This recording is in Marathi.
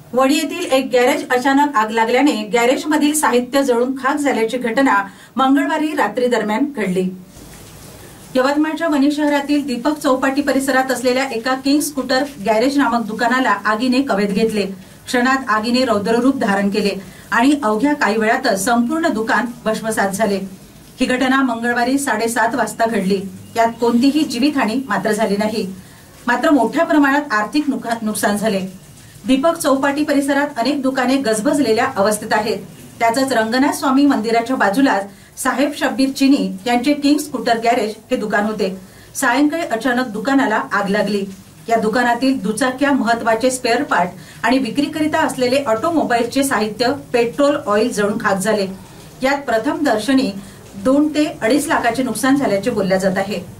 वडी येथील एक गॅरेज अचानक आग लागल्याने गॅरेजमधील साहित्य जळून खाक झाल्याची घटना मंगळवारी रात्री दरम्यान घडली। यवतमाळच्या वणी शहरातील दीपक चौपाटी परिसरात असलेल्या एका किंग स्कूटर गॅरेज नामक दुकानाला आगीने कवेत घेतले। क्षणात आगीने रौद्ररूप धारण केले आणि अवघ्या काही वेळातच संपूर्ण दुकान भस्मसात झाले। ही घटना मंगळवारी 7:30 वाजता घडली। यात कोणतीही जीवितहानी मात्र झाली नाही, मात्र मोठ्या प्रमाणात आर्थिक नुकसान झाले। दीपक चौपाटी परिसरात अनेक दुकाने गजबजलेल्या अवस्थेत आहेत। त्याचंच रंगनाथ स्वामी मंदिराच्या बाजूलाच साहेब शब्बीर चिनी यांचे किंग स्कूटर गॅरेज हे दुकान होते। सायंकाळी अचानक दुकानाला आग लागली। या दुकानातील दुचाक्या, महत्वाचे स्पेअर पार्ट आणि विक्रीकरिता असलेले ऑटोमोबाईलचे साहित्य, पेट्रोल, ऑइल जळून खाक झाले। यात प्रथम दर्शनी 2 ते 2.5 लाखाचे नुकसान झाल्याचे बोलले जात आहे।